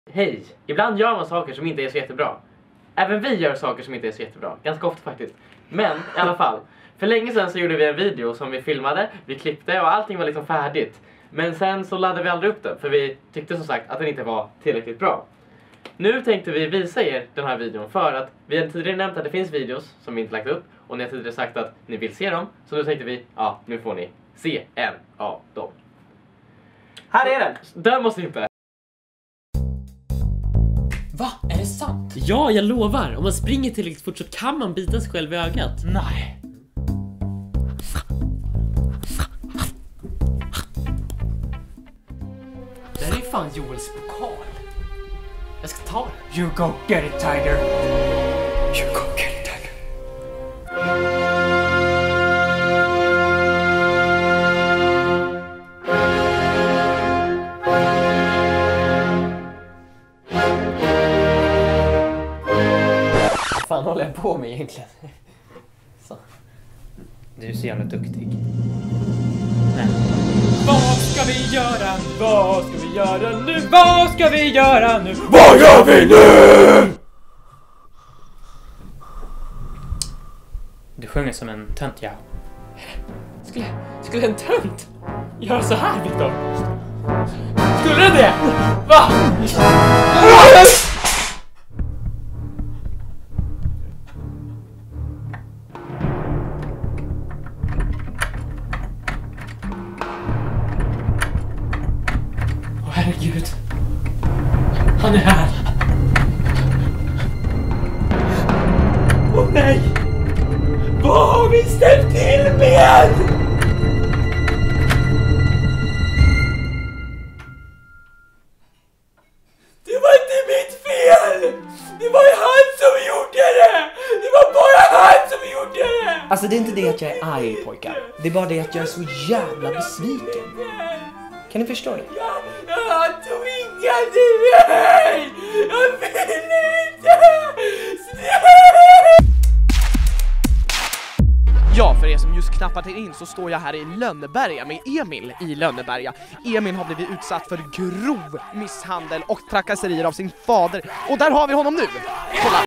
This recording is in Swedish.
Hej! Ibland gör man saker som inte är så jättebra. Även vi gör saker som inte är så jättebra. Ganska ofta faktiskt. Men i alla fall. För länge sedan så gjorde vi en video som vi filmade. Vi klippte och allting var liksom färdigt. Men sen så laddade vi aldrig upp den. För vi tyckte som sagt att den inte var tillräckligt bra. Nu tänkte vi visa er den här videon. För att vi har tidigare nämnt att det finns videos som vi inte lagt upp. Och ni har tidigare sagt att ni vill se dem. Så nu tänkte vi, ja nu får ni se en av dem. Här är den! Där måste inte. Va? Är det sant? Ja, jag lovar. Om man springer tillräckligt fort så kan man bita sig själv i ögat. Nej. Det här är fan Joels pokal. Jag ska ta den. You go get it, Tiger. You go get it, Tiger. Vad fan håller jag på med egentligen? Så. Du är så jävla duktig. Nej. Vad ska vi göra? Vad ska vi göra nu? Vad ska vi göra nu? Vad gör vi nu? Du sjunger som en tönt, ja. Skulle en tönt göra så här, Victor? Skulle det? Va? Åh herregud. Han är här. Åh nej! Vad har vi ställt till med? Det var inte mitt fel! Det var han som gjorde det! Det var bara han som gjorde det! Alltså det är inte det att jag är arg, pojkar. Det är bara det att jag är så jävla besviken. Kan ni förstå det? Han tvingade mig! Jag ville inte! Ja, för er som just knappat er in så står jag här i Lönneberga med Emil i Lönneberga. Emil har blivit utsatt för grov misshandel och trakasserier av sin fader. Och där har vi honom nu! Kolla!